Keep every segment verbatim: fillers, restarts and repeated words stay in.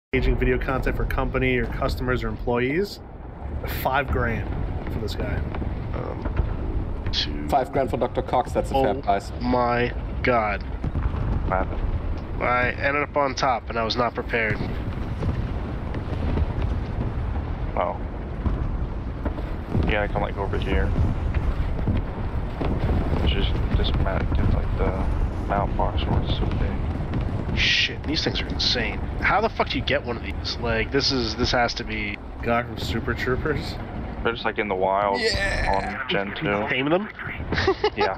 engaging video content for company or customers or employees. Five grand for this guy. Um, two. Five grand for Doctor Cox, that's a oh fair price. My god. What happened? I ended up on top and I was not prepared. Oh. Yeah, I can like go over here. It's just dismounted, like the mount box was so big. Shit, these things are insane. How the fuck do you get one of these? Like, this is, this has to be... Guy from Super Troopers? They're just like in the wild yeah. on Gen two. Tame them? Yeah.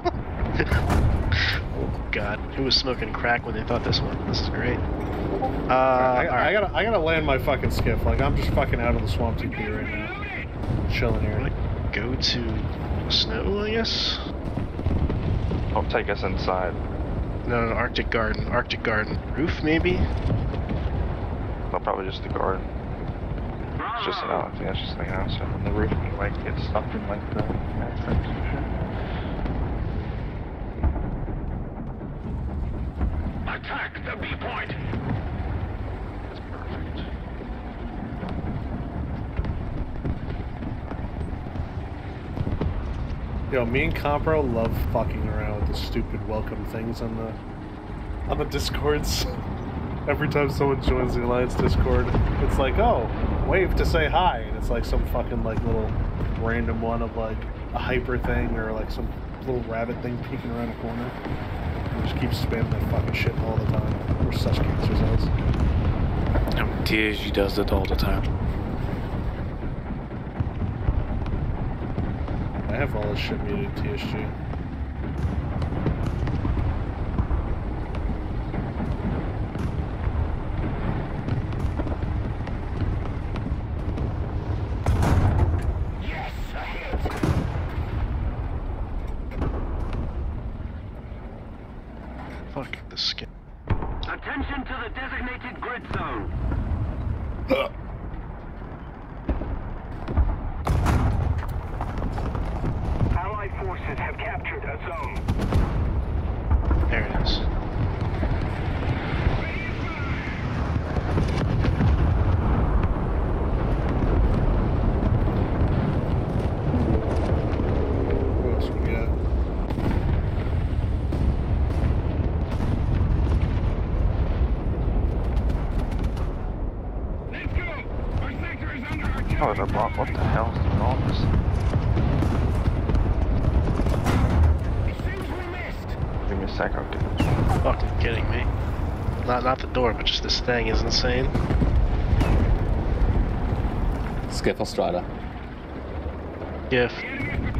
Oh god, who was smoking crack when they thought this one? This is great. Uh, I, right. I gotta, I gotta land my fucking skiff. Like, I'm just fucking out of the swamp T P right now. Chilling here. Go to snow, I guess? Don't take us inside. No, no, Arctic Garden. Arctic Garden. Roof, maybe? No, probably just the garden. It's just an I think that's just like an outside on the roof and you like get stuck in like the aspects and shit. Attack the B point! That's perfect. Yo, me and Compro love fucking around with the stupid welcome things on the on the Discords. Every time someone joins the Alliance Discord, it's like, oh, wave to say hi, and it's like some fucking like little random one of like a hyper thing or like some little rabbit thing peeking around a corner. And just keep spamming that fucking shit all the time. We're such cancers us. Um, T S G does it all the time. I have all this shit muted in T S G. Fuck the skin. Attention to the designated grid zone. Allied forces have captured a zone. There it is. What else we got? Let's go! Our sector is under artillery. Oh, they're blocked. What the hell is doing all this? It seems we missed. Give me a sec, I'll do this. Fucking kidding me. Not not the door, but just this thing is insane. Skiff or Strider? If The enemy